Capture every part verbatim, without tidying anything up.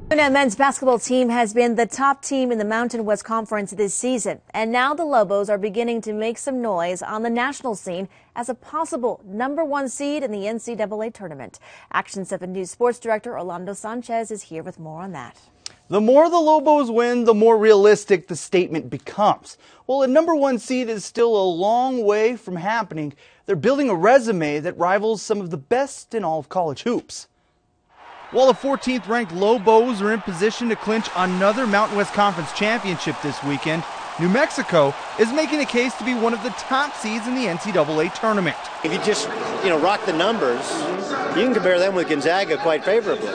The men's basketball team has been the top team in the Mountain West Conference this season, and now the Lobos are beginning to make some noise on the national scene as a possible number one seed in the N C double A tournament. Action seven News Sports Director Orlando Sanchez is here with more on that. The more the Lobos win, the more realistic the statement becomes. Well, a number one seed is still a long way from happening. They're building a resume that rivals some of the best in all of college hoops. While the fourteenth ranked Lobos are in position to clinch another Mountain West Conference championship this weekend, New Mexico is making a case to be one of the top seeds in the N C double A tournament. If you just, you know, rock the numbers, you can compare them with Gonzaga quite favorably.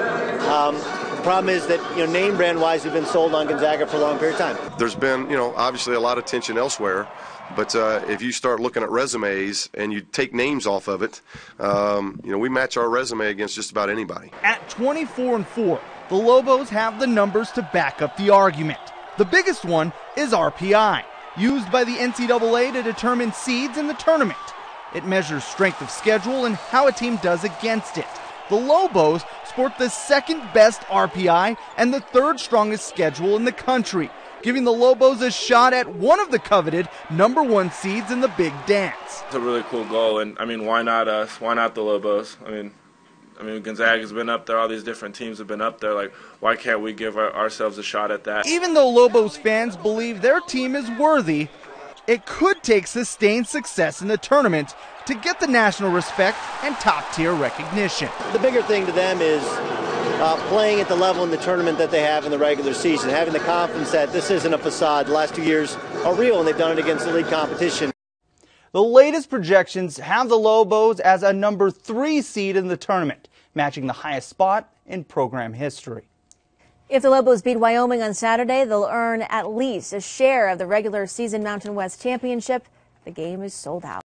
Um, the problem is that, you know, name brand wise, we've been sold on Gonzaga for a long period of time. There's been, you know, obviously a lot of tension elsewhere. But uh, if you start looking at resumes and you take names off of it, um, you know, we match our resume against just about anybody. At twenty-four and four, the Lobos have the numbers to back up the argument. The biggest one is R P I, used by the N C double A to determine seeds in the tournament. It measures strength of schedule and how a team does against it. The Lobos sport the second best R P I and the third strongest schedule in the country, giving the Lobos a shot at one of the coveted number one seeds in the Big Dance. It's a really cool goal, and I mean, why not us? Why not the Lobos? I mean, I mean, Gonzaga's been up there. All these different teams have been up there. Like, why can't we give our, ourselves a shot at that? Even though Lobos fans believe their team is worthy, it could take sustained success in the tournament to get the national respect and top-tier recognition. The bigger thing to them is Uh, playing at the level in the tournament that they have in the regular season, having the confidence that this isn't a facade. The last two years are real, and they've done it against the league competition. The latest projections have the Lobos as a number three seed in the tournament, matching the highest spot in program history. If the Lobos beat Wyoming on Saturday, they'll earn at least a share of the regular season Mountain West Championship. The game is sold out.